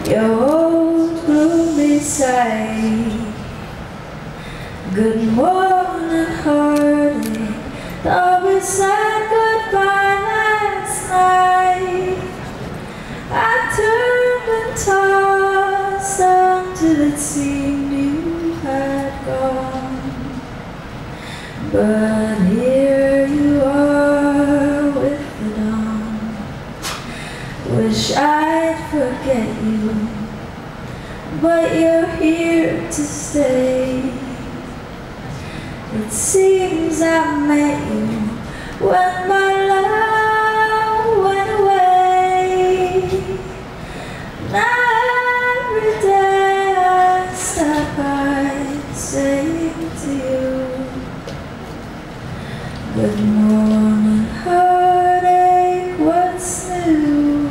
your old gloomy sight. Good morning, heartache, thought we said goodbye last night. I turned and tossed until it seemed you had gone. But here you are with the dawn. Wish I'd forget you, but you're here to stay. It seems I met you when my love went away. Now every day I stop by saying to you, good morning, heartache, what's new?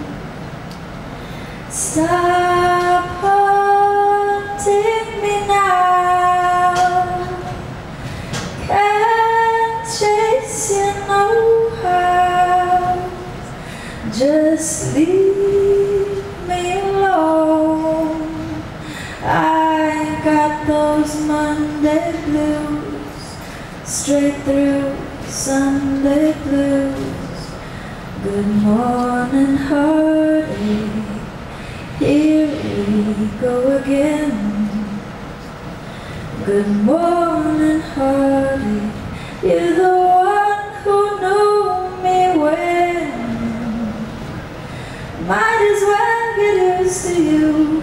Stop haunting me now. Can't chase you no how. Just leave me alone. I got those Monday blues, straight through Sunday blues. Good morning, heartache, here we go again. Good morning, heartache, you're the one who knew me when. Might as well get used to you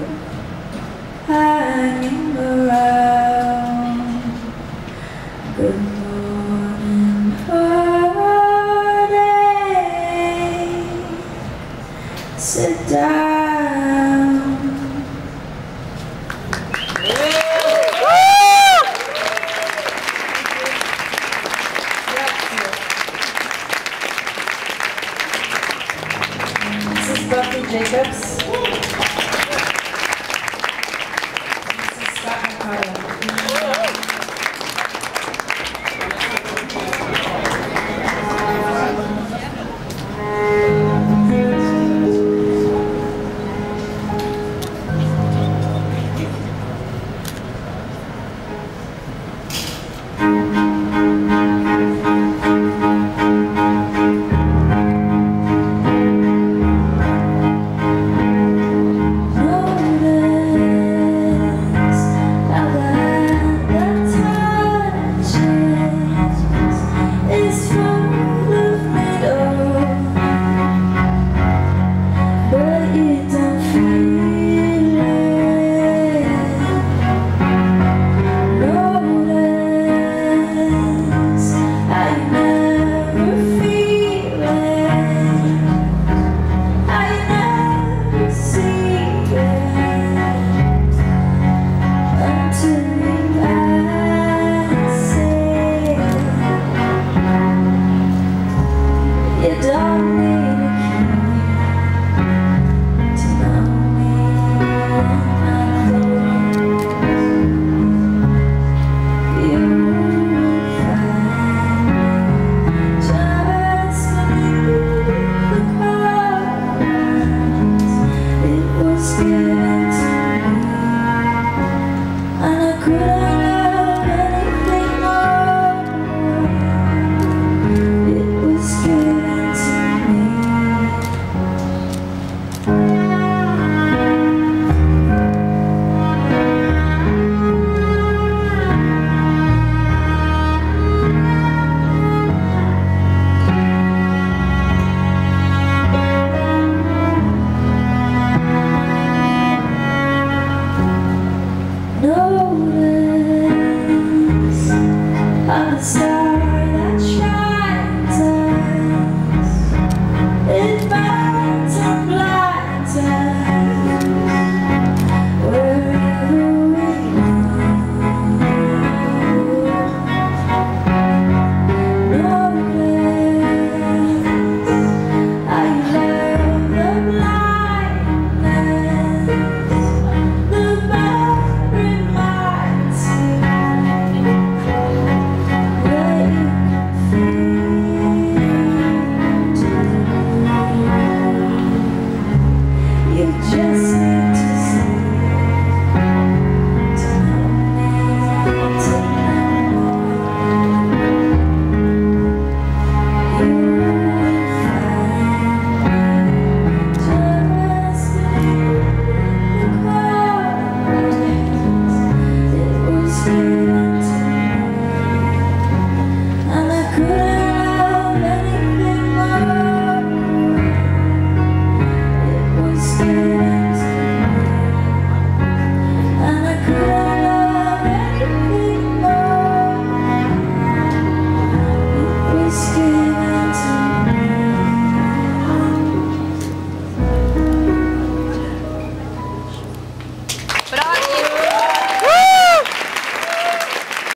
hanging around. Good morning, heartache, sit down. This is Buffy Jacobs. This is Scott McCarthy. You don't need a key to know me and my clothes. You will find me just beneath the clouds. It was scary.